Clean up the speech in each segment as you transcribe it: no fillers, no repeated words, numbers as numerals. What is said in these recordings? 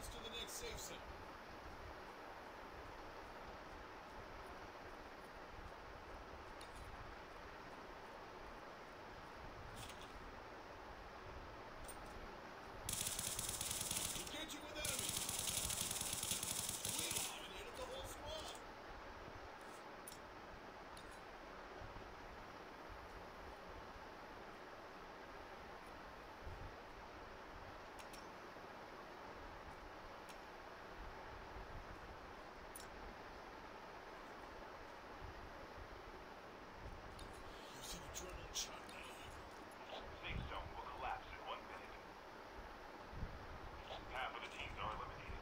close to the next safe zone. Engage you with enemies. We eliminated the whole squad. Using adrenaline shot now. Safe zone will collapse in 1 minute. Half of the teams are eliminated.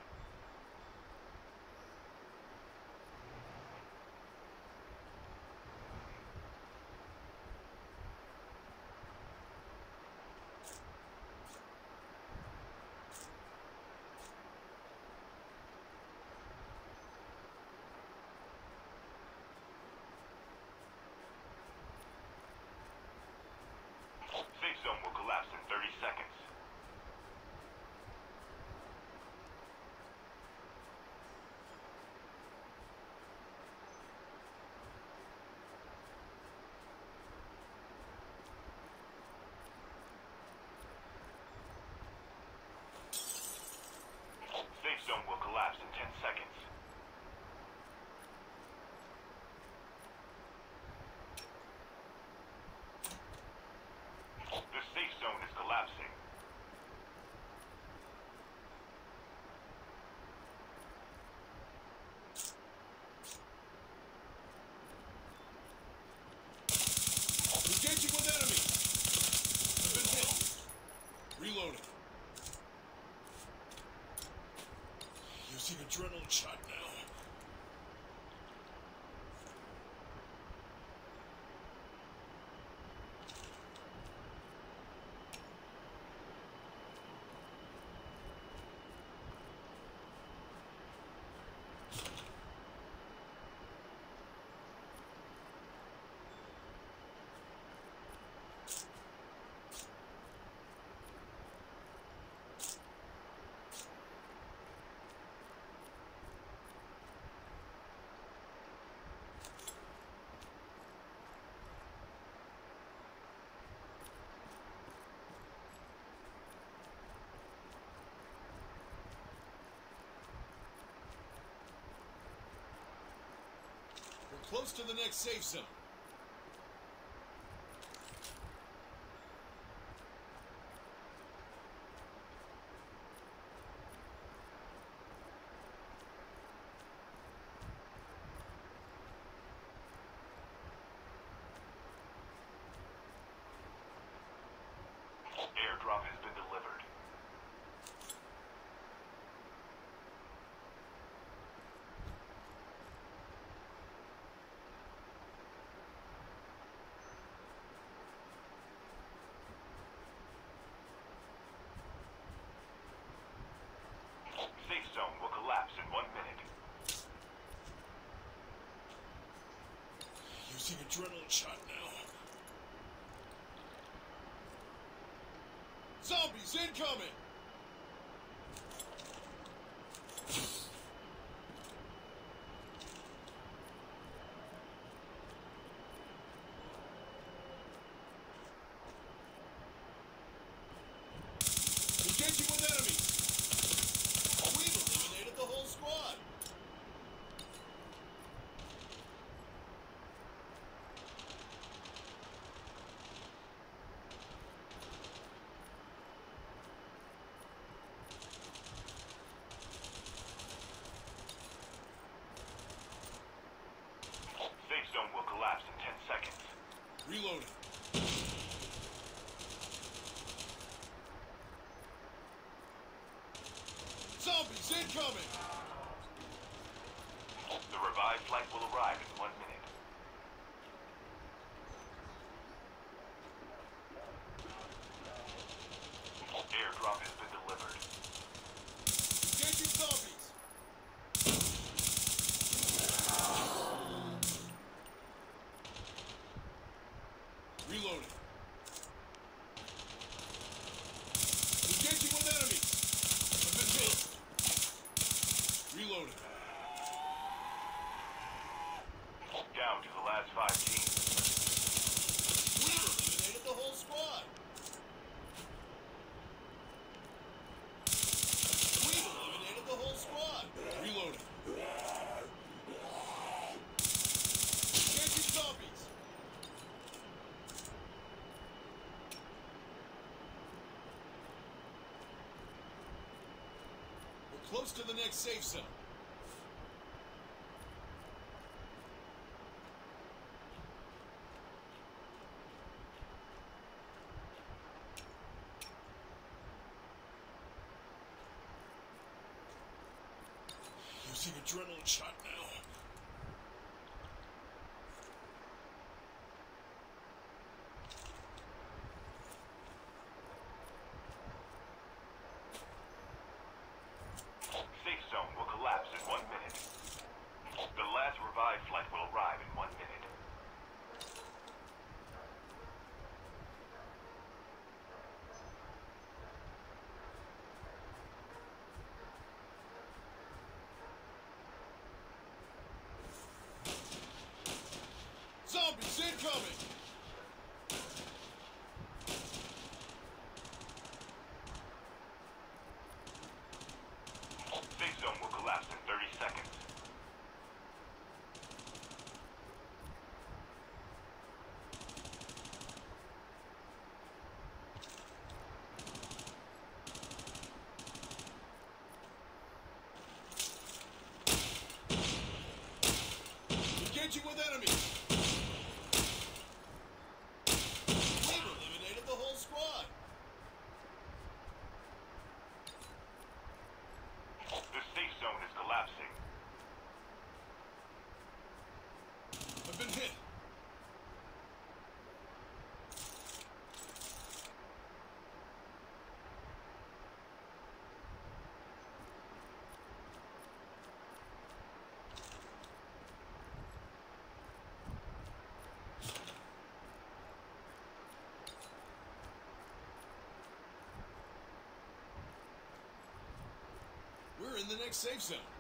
Safe zone will collapse in 30 seconds. Safe zone will collapse in 10 seconds. The safe zone is collapsing. Engaging with enemy. Have been hit. Reloading. Using adrenaline shot now. We're close to the next safe zone. Airdrop has been delivered. Safe zone will collapse in 1 minute. Using adrenaline shot now. Zombies incoming! Engaging with enemies! We've eliminated the whole squad! Safe zone will collapse in 10 seconds. Reloading. Zombies incoming! The revived flight will arrive in 1 minute. Airdrop has been delivered. Engaging zombies! Reloading. Engaging with enemies! Have been hit. close to the next safe zone. Using adrenaline shot now. Safe zone will collapse in 1 minute. The last revived flight will arrive in 1 minute. Zombies incoming! Safe zone will collapse in 30 seconds. Engaging with enemies! We've eliminated the whole squad! The safe zone is collapsing. I've been hit! We're in the next safe zone.